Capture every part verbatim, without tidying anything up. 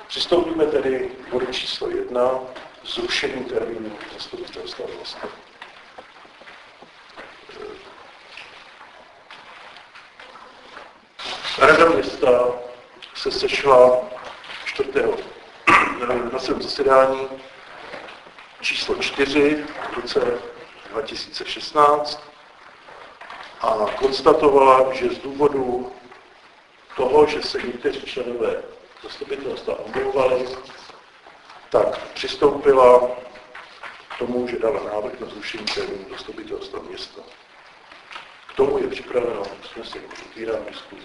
Přistoupíme tedy k bodu číslo jedna, zrušení termínu zastupitelstva města. Rada města se sešla čtvrtého na svém zasedání číslo čtyři v roce dva tisíce šestnáct a konstatovala, že z důvodu toho, že se někteří členové zastupitelstva omlouvali, tak přistoupila k tomu, že dala návrh na zrušení termínu zastupitelstva města. K tomu je připraveno usnesení. Otvírám diskuzi.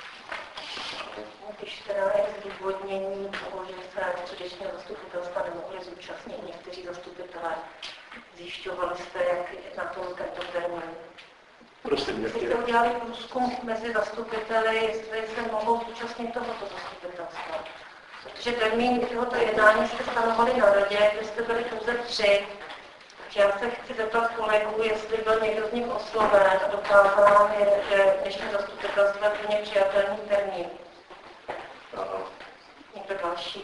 Když teda je zdůvodnění toho, že se předešního zastupitelstva nemohli zúčastnit někteří zastupitelé, zjišťovali jste, jak je na tom tento termín? Prosím, Jste udělali průzkum mezi zastupiteli, jestli se mohou zúčastnit tohoto zastupitelstva. Protože termín tohoto jednání jste stanovali na radě, kde jste byli pouze tři. Takže já se chci zeptat kolegů, jestli byl někdo z nich osloven a dokázal je, že dnešní zastupitelstvo je pro ně přijatelný termín. Aha. Někdo další?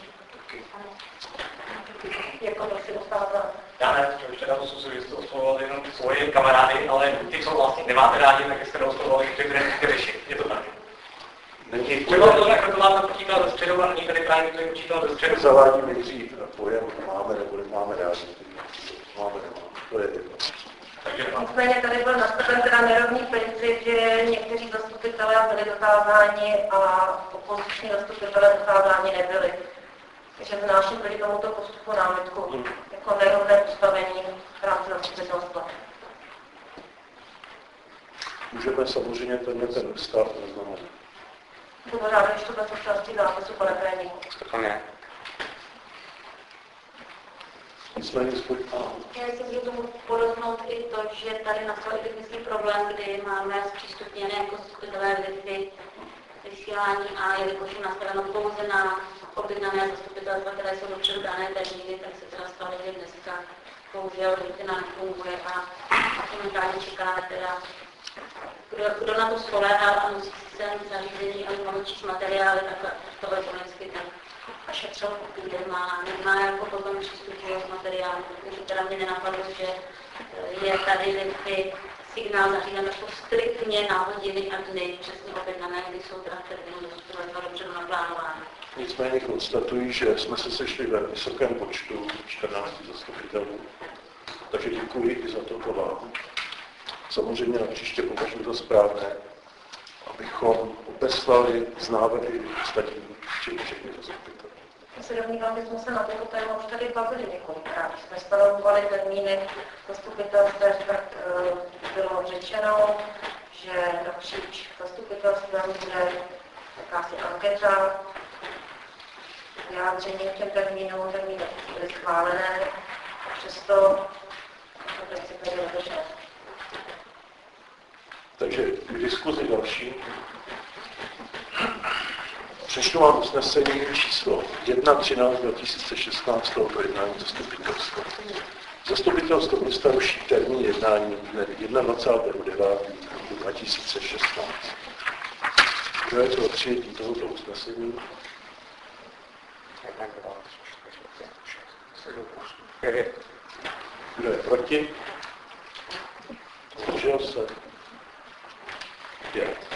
Jako to si dostává. Já ne, že už teda to jsou, že jste oslovovali jenom svoje kamarády, ale ty, co vlastně nemáte rádi, tak jste oslovovali ty, které chcete řešit. Je to tak. Není Třeba to tak, to máte počítat ze středu, a není tady právě to je počítat ze středu. zavádí nejdřív pojem máme nebo nemáme rádi. Máme nemáme. To je jedno. Nicméně tady byl nastaven teda nerovný princip, že někteří zastupitelé byli dotázáni a opoziční zastupitelé dotázáni nebyli. Takže vznáším proti tomuto postupu námitku hmm. jako nerovné postavení v rámci zastupitelstva. Můžeme samozřejmě tenhle ten stav neznamenat. Budu ráda, když to bude součástí zápisu, pane tajemníku. To ne. Nicméně svůj... Já si můžu tomu podotknout i to, že tady nastal i technický problém, kdy máme zpřístupněné jako zastupitelé Wi-Fi vysílání a jelikož je nastaveno pouze na objednané zastupitelstva, které jsou dopředu dané termíny, tak se teda stalo, že dneska bohužel Wi-Fi nefunguje a momentálně čekáme teda, kdo, kdo na to spoléhá a musí si sem zařízení a naučit materiály, tak to elektronicky tak a šetřil, kde má, nemá jako potom přístup k materiálu, protože teda mě nenapadlo, že je tady Wi-Fi signál zařízen jako striktně na hodiny a dny, přesně objednané, kdy jsou teda termíny zastupitelstva dopředu naplánovány. Nicméně konstatuji, že jsme se sešli ve vysokém počtu čtrnácti zastupitelů, takže děkuji i za toto vám. Samozřejmě na příště považuji za správné, abychom obeslali z návrhy ostatní včetně všechny zastupitelů. Já se domnívám, že jsme se na toto téma už tady bavili několikrát. Jsme stanovovali termíny zastupitelstv, tak e, bylo řečeno, že napříč zastupitelstvem bude jakási anketa, vyjádření k těm termínům, termíny byly schválené, a přesto to princip nebylo dodrženo. Takže k diskuzi další. Přečtu vám usnesení číslo jedna třináct dva tisíce šestnáct tohoto jednání zastupitelstva. Zastupitelstvo města ruší termín jednání dne dvacátého devátého dva tisíce šestnáct. Kdo je pro přijetí tohoto usnesení? Kdo je proti? Zdržel se? Pět.